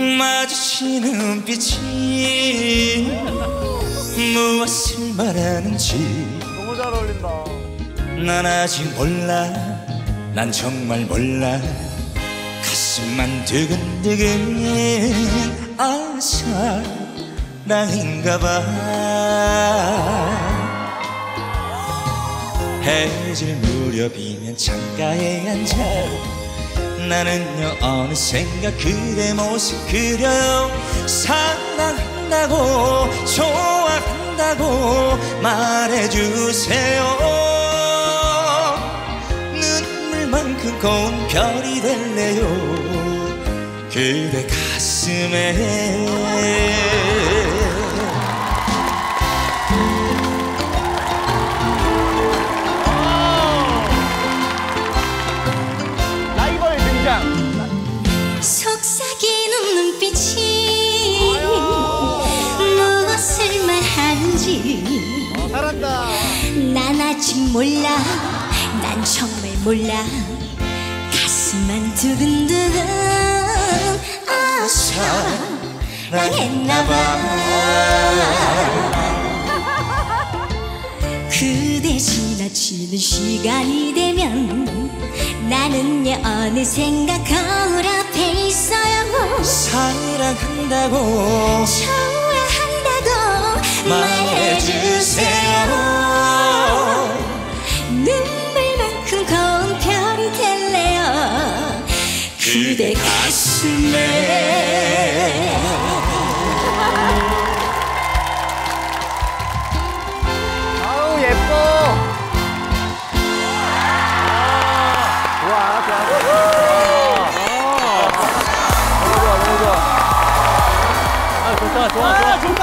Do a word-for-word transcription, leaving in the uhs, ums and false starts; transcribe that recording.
마주치는 눈빛이 무엇을 말하는지 너무 잘 어울린다. 난 아직 몰라. 난 정말 몰라. 가슴만 두근두근 아 사랑인가봐. 해질 무렵이면 창가에 앉아 나는요 어느샌가 그대 모습 그려요. 사랑한다고 좋아한다고 말해주세요. 눈물만큼 고운 별이 될래요 그대 가슴에. 속삭이는 눈빛이 무엇을 말하는지 어, 잘한다. 난 아직 몰라. 난 정말 몰라. 가슴만 두근두근 아 사랑했나봐. 그대 지나치는 시간이 되면 나는요 어느샌가 거울 앞에 있어요. 사랑한다고 좋아한다고 말해주세요. 눈물만큼 고운 별이 될래요 그대 가슴에. 아우 예뻐. 좋아, 좋아, 좋아. 아, 좋다, 좋아, 좋아.